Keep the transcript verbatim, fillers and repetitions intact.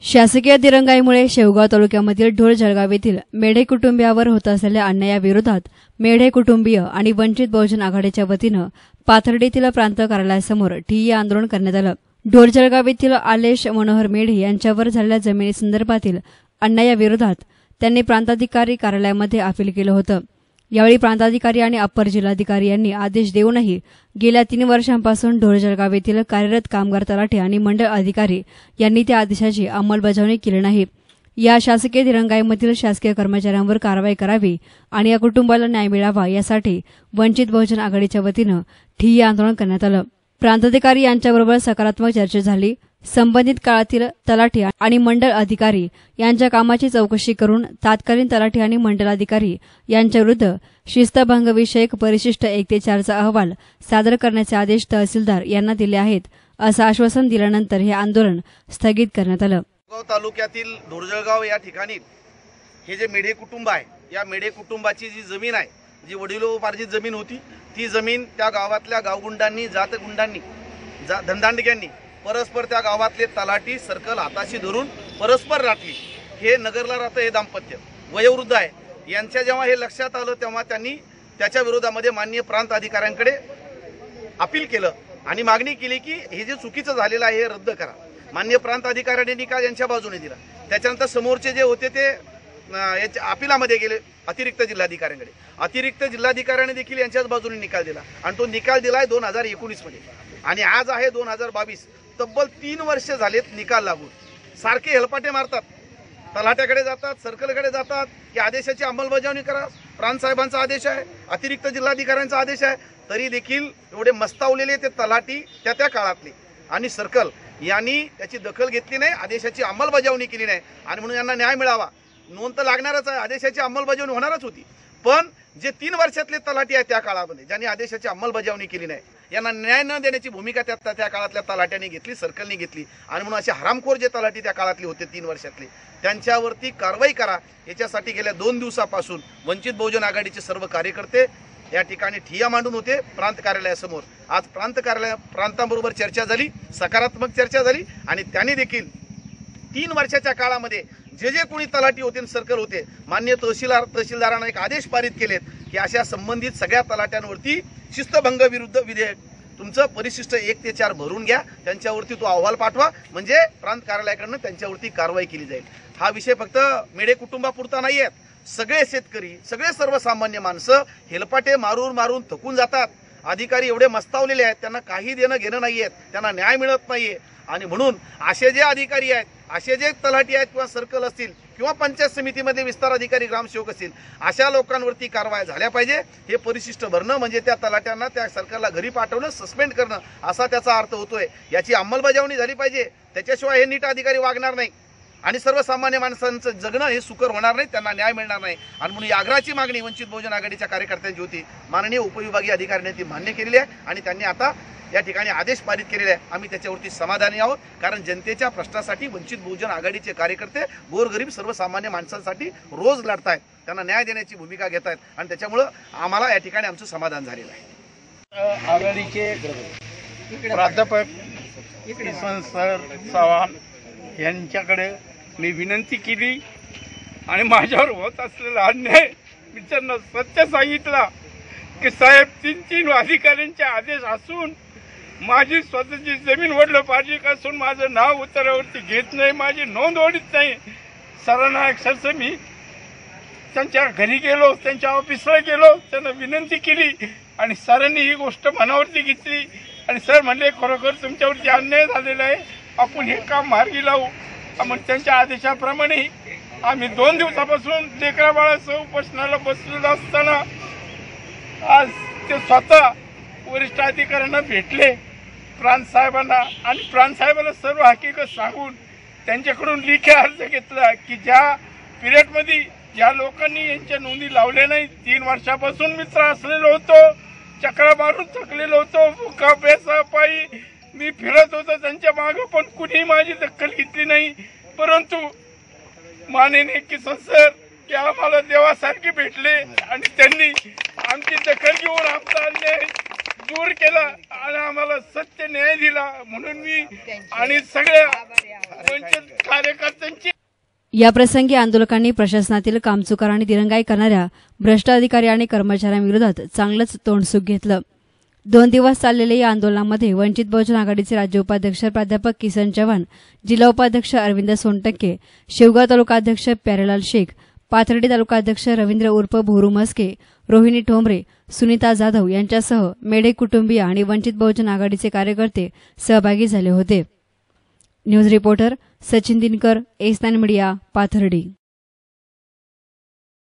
शासकीय दिरंगाईमुळे शेवगाव तालुक्यामधील ढोर जळगाव येथील मेढे कुटुंबियावर होत असलेल्या अन्यायाविरोधात मेढे कुटुंबीय आणि वंचित बहुजन आघाडीच्या वतीनं पाथर्डीतील प्रांत कार्यालयासमोर ठिय्या आंदोलन करण्यात आलं। ढोर जळगाव येथील आलेश मनोहर मेढे यांच्यावर झालेल्या जमिनीसंदर्भातील अन्यायाविरोधात त्यांनी प्रांताधिकारी कार्यालयामध्ये अपील केलं होतं। यावेळी प्रांताधिकारी आणि अप्पर जिल्हाधिकारी यांनी आदेश देऊनही गेल्या तीन वर्षांपासून ढोर जळगाव येथील कार्यरत कामगार तलाठी आणि मंडळ अधिकारी यांनी त्या आदेशाची अंमलबजावणी केली नाही। या शासकीय दिरंगाईमधील शासकीय कर्मचाऱ्यांवर कारवाई करावी आणि या कुटुंबाला न्याय मिळावा यासाठी वंचित बहुजन आघाडीच्या वतीनं ठिय्या आंदोलन करण्यात आलं। प्रांताधिकारी यांच्याबरोबर सकारात्मक चर्चा झाली। संबंधित काळातील तलाठी आणि मंडळ अधिकारी यांच्या कामाची चौकशी करून तात्कालीन तलाठी आणि मंडळ अधिकारी यांच्याविरुद्ध शिस्तभंगविषयक परिशिष्ट एक ते चारचा अहवाल सादर करण्याचे आदेश तहसीलदार यांना दिले आहेत, असं आश्वासन दिल्यानंतर हे आंदोलन स्थगित करण्यात आलं। तालुक्यातील ढोरजळगाव या ठिकाणी हे जे मेढे कुटुंब आहे, या मेढे कुटुंबाची जी जमीन आहे, जी वडिलोपार्जित जमीन होती, ती जमीन त्या गावातल्या गावगुंडांनी, जातगुंडांनी, जा धनदांडग्यांनी परस्पर त्या गावातले तलाठी सर्कल हाताशी धरून परस्पर राखली। हे नगरला राहतं हे दाम्पत्य वयोवृद्ध आहे। यांच्या जेव्हा हे लक्षात आलं तेव्हा त्यांनी त्याच्या विरोधामध्ये माननीय प्रांत अधिकाऱ्यांकडे अपील केलं आणि मागणी केली की हे जे चुकीचं झालेलं आहे हे रद्द करा। माननीय प्रांत अधिकाऱ्यांनी निकाल यांच्या बाजूने दिला। त्याच्यानंतर समोरचे जे होते ते याच्या अपिलामध्ये गेले अतिरिक्त जिल्हाधिकाऱ्यांकडे। अतिरिक्त जिल्हाधिकाऱ्यांनी देखील यांच्याच बाजूने निकाल दिला आणि तो निकाल दिलाय दोन हजार एकोणीस मध्ये आणि आज आहे दोन हजार बावीस। तब्बल तीन वर्ष झालेत निकाल लागून। सारखे हेलपाटे मारतात, तलाट्याकडे जातात, सर्कलकडे जातात की आदेशाची अंमलबजावणी करा। प्रांत साहेबांचा आदेश आहे, अतिरिक्त जिल्हाधिकाऱ्यांचा आदेश आहे, तरी देखील एवढे मस्तावलेले ते तलाठी त्या त्या काळातले आणि सर्कल यांनी त्याची दखल घेतली नाही, आदेशाची अंमलबजावणी केली नाही आणि म्हणून यांना न्याय मिळावा। नोंद तर लागणारच आहे, आदेशाची अंमलबजावणी होणारच होती, पण जे तीन वर्षातले तलाठी आहेत त्या काळामध्ये ज्यांनी आदेशाची अंमलबजावणी केली नाही, यांना न्याय न देण्याची भूमिका त्या त्या काळातल्या तलाट्यांनी घेतली, सर्कलनी घेतली आणि म्हणून असे हरामखोर जे तलाठी त्या काळातले होते तीन वर्षातले, त्यांच्यावरती कारवाई करा। याच्यासाठी गेल्या दोन दिवसापासून वंचित बहुजन आघाडीचे सर्व कार्यकर्ते या ठिकाणी ठिय्या मांडून होते प्रांत कार्यालयासमोर। आज प्रांत कार्यालय प्रांताबरोबर चर्चा झाली, सकारात्मक चर्चा झाली आणि त्यांनी देखील तीन वर्षाच्या काळामध्ये जे जे कोणी तलाठी होते, सर्कल होते, मान्य तहसीलदार तहसीलदारांना एक आदेश पारित केलेत की अशा संबंधित सगळ्या तलाट्यांवरती शिस्तभंग विरुद्ध विधेयक तुमचं परिशिष्ट एक ते चार भरून घ्या, त्यांच्यावरती तो अहवाल पाठवा, म्हणजे प्रांत कार्यालयाकडून त्यांच्यावरती कारवाई केली जाईल। हा विषय फक्त मेढे कुटुंबापुरता नाही आहे, सगळे शेतकरी, सगळे सर्वसामान्य माणसं हेलपाटे मारून मारून थकून जातात। अधिकारी एवढे मस्तावलेले आहेत, त्यांना काही देणं घेणं नाहीये, त्यांना न्याय मिळत नाहीये आणि म्हणून असे जे अधिकारी आहेत, असे जे तलाठी आहेत किंवा सर्कल असतील किंवा पंचायत समितीमध्ये विस्तार अधिकारी ग्रामसेवक असतील, अशा लोकांवरती कारवाई झाल्या पाहिजे। हे परिशिष्ट भरणं म्हणजे त्या तलाट्यांना त्या सरकारला घरी पाठवणं, सस्पेंड करणं असा त्याचा अर्थ होतोय। याची अंमलबजावणी झाली पाहिजे, त्याच्याशिवाय हे नीट अधिकारी वागणार नाही आणि सर्वसामान्य माणसांचं जगणं हे सुकर होणार नाही, त्यांना न्याय मिळणार नाही आणि म्हणून आग्रहाची मागणी वंचित बहुजन आघाडीच्या कार्यकर्त्यांची होती। माननीय उपविभागीय अधिकाऱ्यांनी ती मान्य केलेली आहे आणि त्यांनी आता या ठिकाणी आदेश पारित केलेले आहे। आम्ही त्याच्यावरती समाधानी आहोत, कारण जनतेच्या प्रश्नासाठी वंचित बहुजन आघाडीचे कार्यकर्ते गोरगरीब सर्वसामान्य माणसांसाठी रोज लढतायत, त्यांना न्याय देण्याची भूमिका घेत आहेत आणि त्याच्यामुळं आम्हाला या ठिकाणी आमचं समाधान झालेलं आहे। आघाडीचे प्राध्यापक सर चव्हाण यांच्याकडे मी विनंती केली आणि माझ्यावर होत असलेला अन्याय मी त्यांना सत्य सांगितला की साहेब, तीन तीन अधिकाऱ्यांचे आदेश असून माझी स्वतःची जमीन वडिलोपार्जित असून माझं नाव उतारावरती घेत नाही, माझी नोंद ओढीत नाही। सरांना अक्षरशः मी त्यांच्या घरी गेलो, त्यांच्या ऑफिसला गेलो, त्यांना विनंती केली आणि सरांनी ही गोष्ट मनावरती घेतली आणि सर म्हणले खरोखर तुमच्यावरती अन्याय झालेला आहे, आपण हे काम मार्गी लावू। मग त्यांच्या आदेशाप्रमाणे आम्ही दोन दिवसापासून लेकरा बाळासह उपोषणाला बसलेलो असताना आज ते स्वतः वरिष्ठ अधिकाऱ्यांना भेटले, प्रांत साहेबांना, आणि प्रांत साहेबांना सर्व हकीकत सांगून त्यांच्याकडून लेखी अर्ज घेतला की ज्या पिरियडमध्ये ज्या लोकांनी यांच्या नोंदी लावल्या नाही, तीन वर्षापासून मी त्रासलेलो होतो, चक्रा मारून थकलेलो होतो, भुका प्यासा पायी मी फिरत होतो त्यांच्या मागं, पण कुणीही माझी दखल घेतली नाही। परंतु माननीय किसन सर ते आम्हाला देवासारखे भेटले आणि त्यांनी आमची दखल घेऊन आमचा अन्याय दूर केला आणि आम्हाला सत्य न्याय दिला म्हणून मी आणि सगळ्या वंचित कार्यकर्त्यांची याप्रसंगी आंदोलकांनी प्रशासनातील कामचुकार आणि दिरंगाई करणाऱ्या भ्रष्ट अधिकारी आणि कर्मचाऱ्यांविरोधात चांगलंच तोंडसुख घेतलं. दोन दिवस चाललेल्या या आंदोलनामध्ये वंचित बहुजन आघाडीचे राज्य उपाध्यक्ष प्राध्यापक किसन चव्हाण, जिल्हा उपाध्यक्ष अरविंद सोनटक्के, शेवगाव तालुकाध्यक्ष प्यारेलाल शेख, पाथर्डी तालुकाध्यक्ष रवींद्र उर्फ भोरू मस्के, रोहिणी ठोंबरे, सुनीता जाधव यांच्यासह मेढे कुटुंबीय आणि वंचित बहुजन आघाडीचे कार्यकर्ते सहभागी झाले होते. News reporter Sachin Dinkar, S nine media, Pathardi.